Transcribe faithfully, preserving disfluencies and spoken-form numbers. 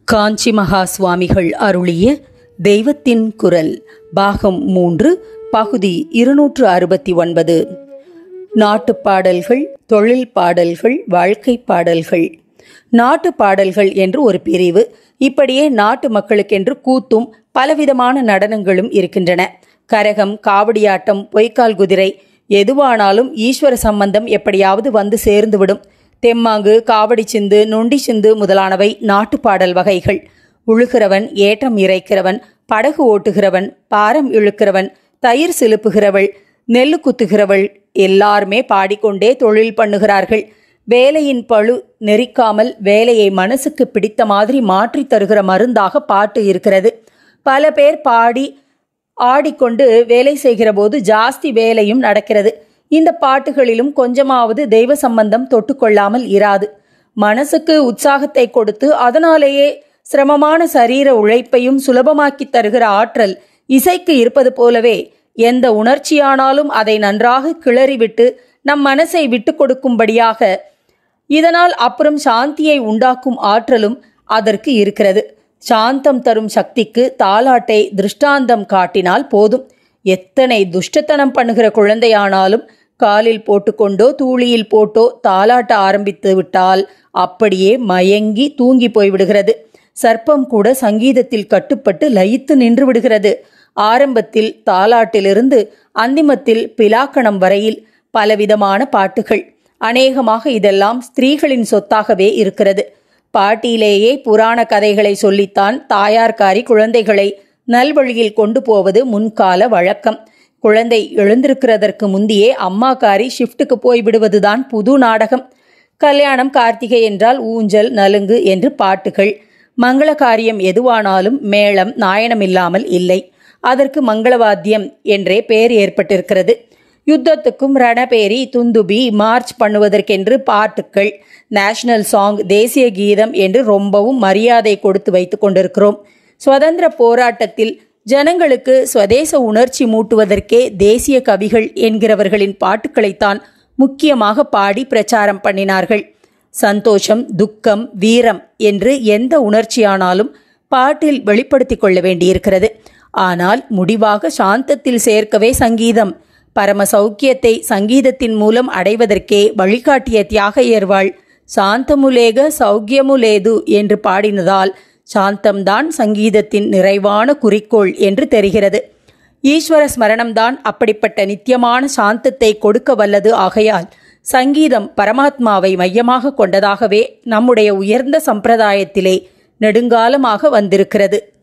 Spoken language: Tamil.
காஞ்சி மகா சுவாமிகள் அருளிய தெய்வத்தின் குரல் பாகம் மூன்று பகுதி இருநூற்று அறுபத்தி ஒன்பது. நாட்டு பாடல்கள், தொழில் பாடல்கள், வாழ்க்கை பாடல்கள். நாட்டு பாடல்கள் என்று ஒரு பிரிவு. இப்படியே நாட்டு மக்களுக்கென்று கூத்தும் பலவிதமான நடனங்களும் இருக்கின்றன. கரகம், காவடியாட்டம், பொய்க்கால் குதிரை, எதுவானாலும் ஈஸ்வர சம்பந்தம் எப்படியாவது வந்து சேர்ந்துவிடும். தெம்மாங்கு, காவடி சிந்து, நொண்டி சிந்து முதலானவை நாட்டு பாடல் வகைகள். உழுகிறவன், ஏற்றம் இறைக்கிறவன், படகு ஓட்டுகிறவன், பாரம் இழுக்கிறவன், தயிர் சிலுப்புகிறவள், நெல்லு குத்துகிறவள் எல்லாருமே பாடிக்கொண்டே தொழில் பண்ணுகிறார்கள். வேலையின் பழு நெரிக்காமல் வேலையை மனசுக்கு பிடித்த மாதிரி மாற்றி தருகிற மருந்தாக பாட்டு இருக்கிறது. பல பேர் பாடி ஆடிக்கொண்டு வேலை செய்கிற போது ஜாஸ்தி வேலையும் நடக்கிறது. இந்த பாட்டுகளிலும் கொஞ்சமாவது தெய்வ சம்பந்தம் தொட்டுக்கொள்ளாமல் இராது. மனசுக்கு உற்சாகத்தை கொடுத்து அதனாலேயே சிரமமான சரீர உழைப்பையும் சுலபமாக்கி தருகிற ஆற்றல் இசைக்கு இருப்பது போலவே எந்த உணர்ச்சியானாலும் அதை நன்றாக கிளறிவிட்டு நம் மனசை விட்டு கொடுக்கும்படியாக, இதனால் அப்புறம் சாந்தியை உண்டாக்கும் ஆற்றலும் அதற்கு இருக்கிறது. சாந்தம் தரும் சக்திக்கு தாலாட்டை திருஷ்டாந்தம் காட்டினால் போதும். எத்தனை துஷ்டத்தனம் பண்ணுகிற குழந்தையானாலும் காலில் போட்டுக்கொண்டோ தூளியில் போட்டோ தாலாட்ட ஆரம்பித்து விட்டால் அப்படியே மயங்கி தூங்கி போய்விடுகிறது. சர்ப்பம் கூட சங்கீதத்தில் கட்டுப்பட்டு லயித்து நின்று விடுகிறது. ஆரம்பத்தில் தாலாட்டிலிருந்து அந்திமத்தில் பிலாக்கணம் வரையில் பலவிதமான பாட்டுகள். அநேகமாக இதெல்லாம் ஸ்திரீகளின் சொத்தாகவே இருக்கிறது. பாட்டியிலேயே புராண கதைகளை சொல்லித்தான் தாயார்காரி குழந்தைகளை நல்வழியில் கொண்டு போவது முன்கால வழக்கம். குழந்தை எழுந்திருக்கிறதற்கு முந்தியே அம்மாக்காரி ஷிஃப்ட்டுக்கு போய்விடுவதுதான் புது நாடகம். கல்யாணம், கார்த்திகை என்றால் ஊஞ்சல், நலுங்கு என்று பாட்டுகள். மங்கள காரியம் எதுவானாலும் மேளம் நாயனம் இல்லாமல் இல்லை. அதற்கு மங்களவாத்தியம் என்றே பெயர் ஏற்பட்டிருக்கிறது. யுத்தத்துக்கும் ரணபேரி, துந்துபி, மார்ச் பண்ணுவதற்கென்று பாட்டுக்கள், நேஷனல் சாங், தேசிய கீதம் என்று ரொம்பவும் மரியாதை கொடுத்து வைத்து கொண்டிருக்கிறோம். சுதந்திர போராட்டத்தில் ஜனங்களுக்கு சுவதேச உணர்ச்சி மூட்டுவதற்கே தேசிய கவிகள் என்கிறவர்களின் பாட்டுக்களைத்தான் முக்கியமாக பாடி பிரச்சாரம் பண்ணினார்கள். சந்தோஷம், துக்கம், வீரம் என்று எந்த உணர்ச்சியானாலும் பாட்டில் வெளிப்படுத்தி கொள்ள வேண்டியிருக்கிறது. ஆனால் முடிவாக சாந்தத்தில் சேர்க்கவே சங்கீதம். பரம சௌக்கியத்தை சங்கீதத்தின் மூலம் அடைவதற்கே வழிகாட்டிய தியாகையர்வாள் சாந்தமுலேக சௌக்கியமுலேது என்று பாடினதால் சாந்தம்தான் சங்கீதத்தின் நிறைவான குறிக்கோள் என்று தெரிகிறது. ஈஸ்வர ஸ்மரணம்தான் அப்படிப்பட்ட நித்தியமான சாந்தத்தை கொடுக்க வல்லது. ஆகையால் சங்கீதம் பரமாத்மாவை மையமாக கொண்டதாகவே நம்முடைய உயர்ந்த சம்பிரதாயத்திலே நெடுங்காலமாக வந்திருக்கிறது.